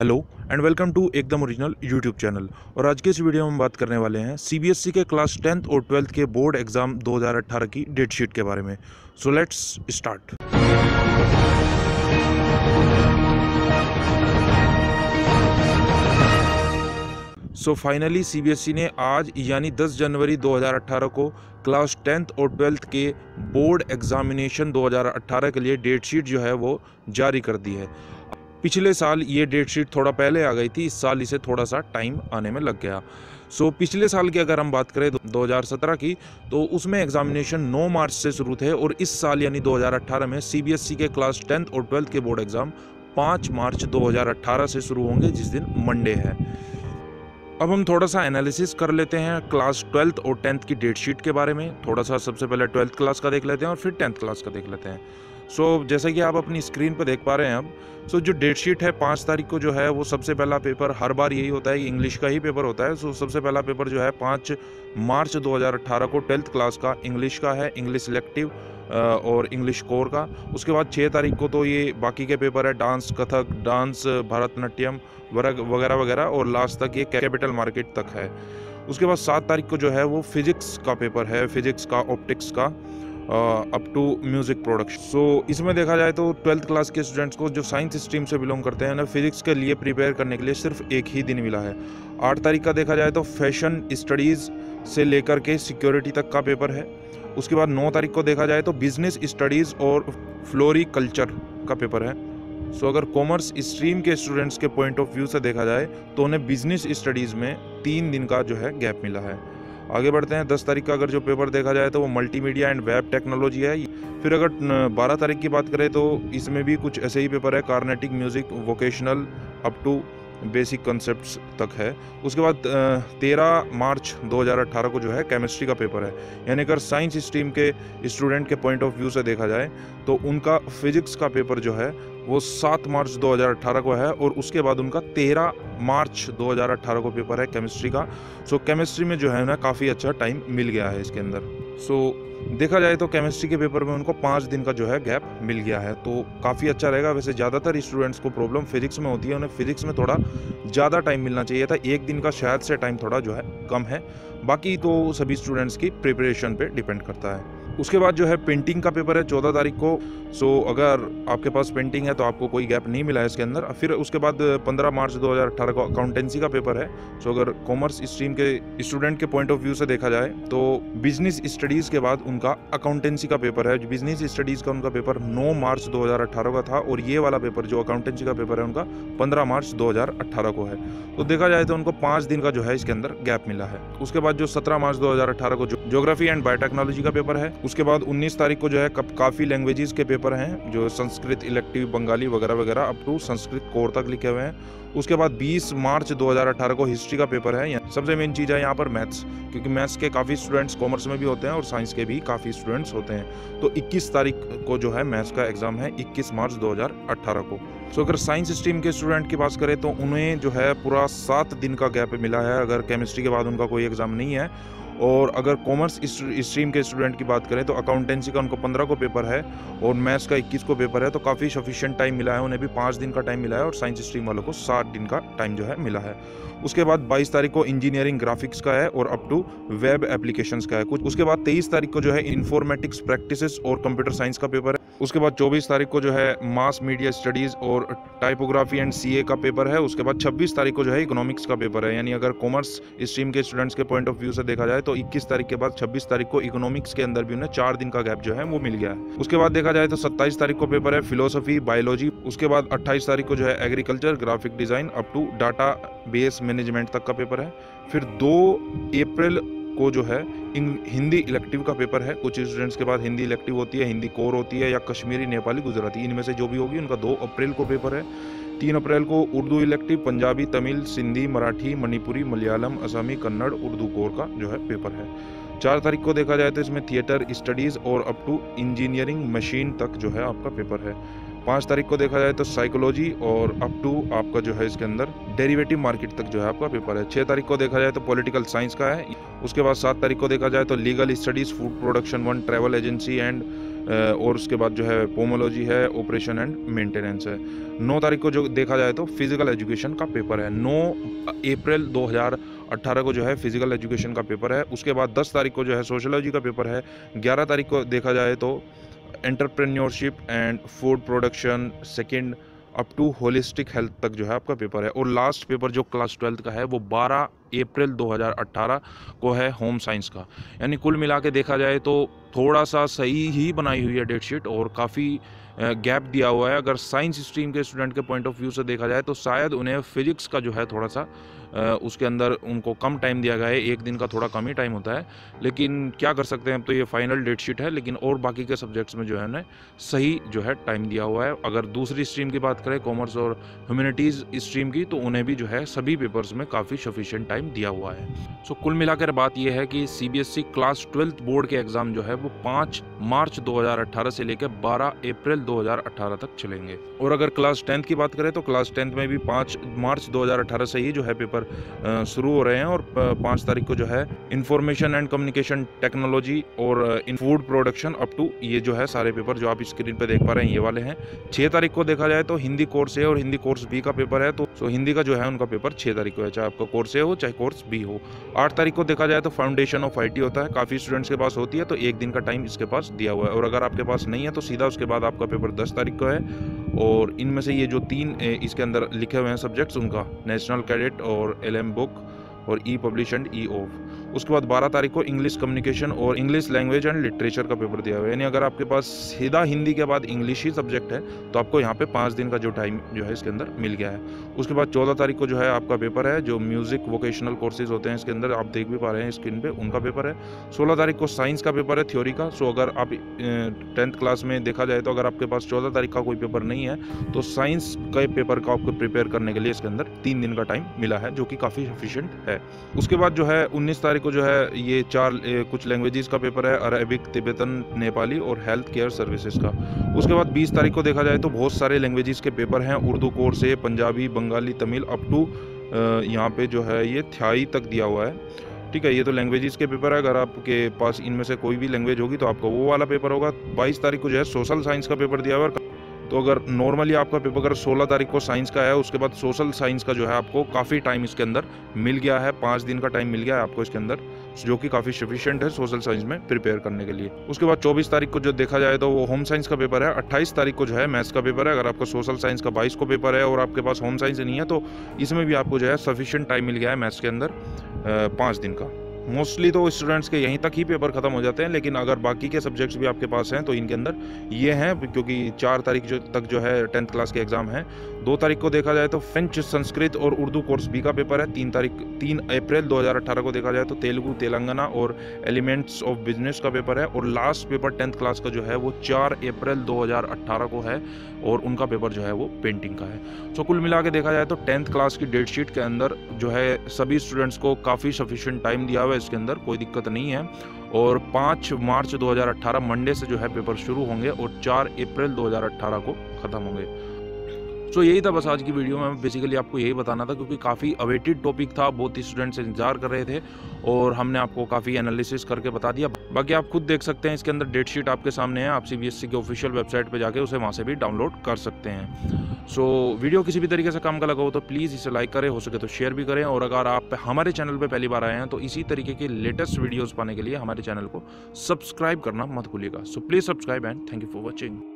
Hello and welcome to Ekdum original YouTube channel. और आज के इस वीडियो में हम बात करने वाले हैं सीबीएसई के क्लास 10th और 12th के बोर्ड एग्जाम 2018 की डेट शीट के बारे में। So let's start. So finally CBSE ने आज यानी 10 जनवरी 2018 को क्लास 10th और 12th के बोर्ड एग्जामिनेशन 2018 के लिए डेट शीट जो है वो जारी कर दी है। पिछले साल ये डेट शीट थोड़ा पहले आ गई थी, इस साल इसे थोड़ा सा टाइम आने में लग गया। सो पिछले साल की अगर हम बात करें 2017 की, तो उसमें एग्जामिनेशन 9 मार्च से शुरू थे और इस साल यानी 2018 में सीबीएसई के क्लास 10th और 12th के बोर्ड एग्जाम 5 मार्च 2018 से शुरू होंगे, जिस दिन मंडे है। अब हम थोड़ा सा एनालिसिस कर लेते हैं क्लास 12th और 10th की डेट शीट के बारे में। थोड़ा सा सबसे पहले 12th क्लास का देख लेते हैं और फिर 10th क्लास का देख लेते हैं। जैसा कि आप अपनी स्क्रीन पर देख पा रहे हैं अब, जो डेट शीट है 5 तारीख को जो है वो सबसे पहला पेपर, हर बार यही होता है कि इंग्लिश का ही पेपर होता है। सबसे पहला पेपर जो है 5 मार्च 2018 को 12th क्लास का इंग्लिश का है, इंग्लिश सिलेक्टिव और इंग्लिश कोर का। उसके बाद 6 तारीख को तो ये बाकी के पेपर है, डांस, कथक, डांस, भरतनाट्यम वगैरह वगैरह, और लास्ट तक ये कैपिटल मार्केट तक है। उसके बाद 7 तारीख को जो है वो फिजिक्स का पेपर है, फिजिक्स का, ऑप्टिक्स का, अप टू म्यूजिक प्रोडक्शन। इसमें देखा जाए तो 12th क्लास के स्टूडेंट्स को जो साइंस स्ट्रीम से बिलोंग करते हैं ना, फिजिक्स के लिए प्रिपेयर करने के लिए सिर्फ एक ही दिन मिला है। 8 तारीख का देखा जाए तो फैशन स्टडीज़ से लेकर के सिक्योरिटी तक का पेपर है। उसके बाद 9 तारीख को देखा जाए तो बिजनेस स्टडीज़ और फ्लोरिकल्चर का पेपर है। अगर कॉमर्स स्ट्रीम के स्टूडेंट्स के पॉइंट ऑफ व्यू से देखा जाए तो उन्हें बिजनेस स्टडीज़ में 3 दिन का जो है गैप मिला है। आगे बढ़ते हैं। 10 तारीख का अगर जो पेपर देखा जाए तो वो मल्टीमीडिया एंड वेब टेक्नोलॉजी है। फिर अगर 12 तारीख की बात करें तो इसमें भी कुछ ऐसे ही पेपर है, Carnatic music vocational up to basic concepts तक है। उसके बाद 13 मार्च 2018 को जो है केमिस्ट्री का पेपर है। यानी अगर साइंस स्ट्रीम के स्टूडेंट के पॉइंट ऑफ व्यू से देखा जाए तो उनका फिजिक्स का पेपर जो है वो 7 मार्च 2018 को है, और उसके बाद उनका 13 मार्च 2018 को पेपर है केमिस्ट्री का। केमिस्ट्री में जो है ना काफ़ी अच्छा टाइम मिल गया है इसके अंदर। देखा जाए तो केमिस्ट्री के पेपर में उनको 5 दिन का जो है गैप मिल गया है, तो काफ़ी अच्छा रहेगा। वैसे ज़्यादातर स्टूडेंट्स को प्रॉब्लम फिजिक्स में होती है, उन्हें फिजिक्स में थोड़ा ज़्यादा टाइम मिलना चाहिए था। 1 दिन का शायद से टाइम थोड़ा जो है कम है, बाकी तो सभी स्टूडेंट्स की प्रिपरेशन पे डिपेंड करता है। उसके बाद जो है पेंटिंग का पेपर है 14 तारीख को। अगर आपके पास पेंटिंग है तो आपको कोई गैप नहीं मिला है इसके अंदर। फिर उसके बाद 15 मार्च 2018 को अकाउंटेंसी का पेपर है। अगर कॉमर्स स्ट्रीम के स्टूडेंट के पॉइंट ऑफ व्यू से देखा जाए तो बिजनेस स्टडीज़ के बाद उनका अकाउंटेंसी का पेपर है। बिजनेस स्टडीज़ का उनका पेपर 9 मार्च 2018 का था, और ये वाला पेपर जो अकाउंटेंसी का पेपर है उनका 15 मार्च 2018 को है। तो देखा जाए तो उनको 5 दिन का जो है इसके अंदर गैप मिला है। उसके बाद जो 17 मार्च 2018 को ज्योग्राफी एंड बायोटेक्नोलॉजी का पेपर है। उसके बाद 19 तारीख को जो है काफ़ी लैंग्वेजेस के पेपर हैं, जो संस्कृत इलेक्टिव, बंगाली वगैरह वगैरह अप टू संस्कृत कोर तक लिखे हुए हैं। उसके बाद 20 मार्च 2018 को हिस्ट्री का पेपर है। सबसे मेन चीज़ है यहाँ पर मैथ्स, क्योंकि मैथ्स के काफ़ी स्टूडेंट्स कॉमर्स में भी होते हैं और साइंस के भी काफ़ी स्टूडेंट्स होते हैं। तो 21 तारीख को जो है मैथ्स का एग्जाम है, 21 मार्च 2018 को। अगर साइंस स्ट्रीम के स्टूडेंट की बात करें तो उन्हें जो है पूरा 7 दिन का गैप मिला है, अगर केमिस्ट्री के बाद उनका कोई एग्ज़ाम नहीं है। और अगर कॉमर्स स्ट्रीम के स्टूडेंट की बात करें तो अकाउंटेंसी का उनको 15 को पेपर है और मैथ्स का 21 को पेपर है, तो काफ़ी सफिशिएंट टाइम मिला है। उन्हें भी 5 दिन का टाइम मिला है, और साइंस स्ट्रीम वालों को 7 दिन का टाइम जो है मिला है। उसके बाद 22 तारीख को इंजीनियरिंग ग्राफिक्स का है और अप टू वेब एप्लीकेशंस का है कुछ। उसके बाद 23 तारीख को जो है इन्फॉर्मेटिक्स प्रैक्टिसेस और कंप्यूटर साइंस का पेपर है। उसके बाद 24 तारीख को जो है मास मीडिया स्टडीज़ और टाइपोग्राफी एंड सीए का पेपर है। उसके बाद 26 तारीख को जो है इकोनॉमिक्स का पेपर है। यानी अगर कॉमर्स स्ट्रीम के स्टूडेंट्स के पॉइंट ऑफ व्यू से देखा जाए तो 21 तारीख के बाद 26 तारीख को इकोनॉमिक्स के अंदर भी उन्हें 4 दिन का गैप जो है वो मिल गया है। उसके बाद देखा जाए तो 27 तारीख को पेपर है फिलोसफी, बायोलॉजी। उसके बाद 28 तारीख को जो है agriculture, graphic design up to database management तक का पेपर है। फिर 2 अप्रैल को जो है हिंदी इलेक्टिव का पेपर है। कुछ स्टूडेंट्स के बाद हिंदी इलेक्टिव होती है, हिंदी कोर होती है, या कश्मीरी, नेपाली, गुजराती, इनमें से जो भी होगी उनका 2 अप्रैल को पेपर है। 3 अप्रैल को उर्दू इलेक्टिव, पंजाबी, तमिल, सिंधी, मराठी, मणिपुरी, मलयालम, असमी, कन्नड़, उर्दू कोर का जो है पेपर है। 4 तारीख को देखा जाए तो इसमें थिएटर स्टडीज़ और अप टू इंजीनियरिंग मशीन तक जो है आपका पेपर है। 5 तारीख को देखा जाए तो साइकोलॉजी और अप टू आपका जो है इसके अंदर डेरिवेटिव मार्केट तक जो है आपका पेपर है। 6 तारीख को देखा जाए तो पॉलिटिकल साइंस का है। उसके बाद 7 तारीख को देखा जाए तो legal studies, food production 1, travel agency and और उसके बाद जो है पोमोलॉजी है, ऑपरेशन एंड मेंटेनेंस है। 9 तारीख को जो देखा जाए तो फिजिकल एजुकेशन का पेपर है। 9 अप्रैल 2018 को जो है फिजिकल एजुकेशन का पेपर है। उसके बाद 10 तारीख को जो है सोशियोलॉजी का पेपर है। 11 तारीख को देखा जाए तो entrepreneurship and food production second up to holistic health तक जो है आपका पेपर है। और लास्ट पेपर जो क्लास 12th का है वो 12 अप्रैल 2018 को है होम साइंस का। यानी कुल मिला के देखा जाए तो थोड़ा सा सही ही बनाई हुई है डेट शीट और काफ़ी गैप दिया हुआ है। अगर साइंस स्ट्रीम के स्टूडेंट के पॉइंट ऑफ व्यू से देखा जाए तो शायद उन्हें फिजिक्स का जो है थोड़ा सा उसके अंदर उनको कम टाइम दिया गया है। एक दिन का थोड़ा कम ही टाइम होता है, लेकिन क्या कर सकते हैं, अब तो ये फाइनल डेट शीट है। लेकिन और बाकी के सब्जेक्ट्स में जो है उन्हें सही जो है टाइम दिया हुआ है। अगर दूसरी स्ट्रीम की बात करें कॉमर्स और ह्यूमैनिटीज़ स्ट्रीम की, तो उन्हें भी जो है सभी पेपर्स में काफ़ी सफिशिएंट टाइम दिया हुआ है। सो कुल मिलाकर बात यह है कि CBSE क्लास 12th बोर्ड के एग्ज़ाम जो है वो 5 मार्च 2018 से लेकर 12 अप्रैल 2018 तक चलेंगे। और अगर क्लास 10th की बात करें तो क्लास 10th में भी 5 मार्च 2018 से ही जो है पेपर शुरू हो रहे हैं। और 5 तारीख को जो है इंफॉर्मेशन एंड कम्युनिकेशन टेक्नोलॉजी और इन फूड प्रोडक्शन अप टू, ये जो है सारे पेपर जो आप स्क्रीन पे देख पा रहे हैं ये वाले हैं। 6 तारीख को देखा जाए तो हिंदी कोर्स ए और हिंदी कोर्स बी का पेपर है। तो हिंदी का जो है उनका पेपर 6 तारीख को है, चाहे आपका कोर्स ए हो चाहे कोर्स बी हो। 8 तारीख को देखा जाए तो फाउंडेशन ऑफ IT होता है, काफ़ी स्टूडेंट्स के पास होती है, तो एक दिन का टाइम इसके पास दिया हुआ है। और अगर आपके पास नहीं है तो सीधा उसके बाद आपका पेपर 10 तारीख को है। और इनमें से ये जो 3 इसके अंदर लिखे हुए हैं सब्जेक्ट्स, उनका नेशनल कैडेट और LM बुक और E publish and E off. उसके बाद 12 तारीख को इंग्लिश कम्युनिकेशन और इंग्लिश लैंग्वेज एंड लिटरेचर का पेपर दिया हुआ है। यानी अगर आपके पास सीधा हिंदी के बाद इंग्लिश ही सब्जेक्ट है तो आपको यहाँ पे 5 दिन का जो टाइम जो है इसके अंदर मिल गया है। उसके बाद 14 तारीख को जो है आपका पेपर है, जो म्यूजिक वोकेशनल कोर्सेज होते हैं इसके अंदर आप देख भी पा रहे हैं स्क्रीन पे, उनका पेपर है। 16 तारीख को साइंस का पेपर है, थ्योरी का। सो अगर आप 10th क्लास में देखा जाए तो अगर आपके पास 14 तारीख का कोई पेपर नहीं है तो साइंस के पेपर का आपको प्रिपेयर करने के लिए इसके अंदर 3 दिन का टाइम मिला है, जो कि काफ़ी सफिशिएंट है। उसके बाद जो है 19 तारीख को जो है ये 4 कुछ लैंग्वेजेस का पेपर है, अरेबिक, तिब्बतन, नेपाली और हेल्थ केयर सर्विसेज का। उसके बाद 20 तारीख को देखा जाए तो बहुत सारे लैंग्वेजेस के पेपर हैं, उर्दू कोर्स है, पंजाबी, बंगाली, तमिल अप टू यहाँ पे जो है ये थाई तक दिया हुआ है। ठीक है, ये तो लैंग्वेजेस के पेपर है। अगर आपके पास इनमें से कोई भी लैंग्वेज होगी तो आपका वो वाला पेपर होगा। 22 तारीख को जो है सोशल साइंस का पेपर दिया हुआ है। तो अगर नॉर्मली आपका पेपर अगर 16 तारीख को साइंस का है, उसके बाद सोशल साइंस का जो है आपको काफ़ी टाइम इसके अंदर मिल गया है, 5 दिन का टाइम मिल गया है आपको इसके अंदर, जो कि काफ़ी सफिशिएंट है सोशल साइंस में प्रिपेयर करने के लिए। उसके बाद 24 तारीख को जो देखा जाए तो वो होम साइंस का पेपर है। 28 तारीख को जो है मैथ्स का पेपर है। अगर आपका सोशल साइंस का 22 को पेपर है और आपके पास होम साइंस नहीं है तो इसमें भी आपको जो है सफिशिएंट टाइम मिल गया है मैथ्स के अंदर 5 दिन का। मोस्टली तो स्टूडेंट्स के यहीं तक ही पेपर खत्म हो जाते हैं, लेकिन अगर बाकी के सब्जेक्ट्स भी आपके पास हैं तो इनके अंदर ये हैं, क्योंकि 4 तारीख तक जो है 10th क्लास के एग्जाम हैं। 2 तारीख को देखा जाए तो फ्रेंच, संस्कृत और उर्दू कोर्स बी का पेपर है। 3 अप्रैल 2018 को देखा जाए तो तेलुगु, तेलंगाना और एलिमेंट्स ऑफ बिजनेस का पेपर है। और लास्ट पेपर 10th क्लास का जो है वो 4 अप्रैल 2018 को है और उनका पेपर जो है वो पेंटिंग का है। सो कुल मिला के देखा जाए तो 10th क्लास की डेट शीट के अंदर जो है सभी स्टूडेंट्स को काफ़ी सफिशिएंट टाइम दिया हुआ है, इसके अंदर कोई दिक्कत नहीं है। और 5 मार्च 2018 मंडे से जो है पेपर शुरू होंगे और 4 अप्रैल 2018 को ख़त्म होंगे। सो यही था बस आज की वीडियो में, बेसिकली आपको यही बताना था, क्योंकि काफ़ी अवेटेड टॉपिक था, बहुत ही स्टूडेंट्स इंतजार कर रहे थे और हमने आपको काफ़ी एनालिसिस करके बता दिया। बाकी आप खुद देख सकते हैं, इसके अंदर डेट शीट आपके सामने है, आप CBSE के ऑफिशियल वेबसाइट पे जाके उसे वहाँ से भी डाउनलोड कर सकते हैं। सो वीडियो किसी भी तरीके से काम का लगा हो तो प्लीज़ इसे लाइक करें, हो सके तो शेयर भी करें। और अगर आप हमारे चैनल पर पहली बार आए हैं तो इसी तरीके के लेटेस्ट वीडियोज़ पाने के लिए हमारे चैनल को सब्सक्राइब करना मत भूलिएगा। So please subscribe and thank you for watching.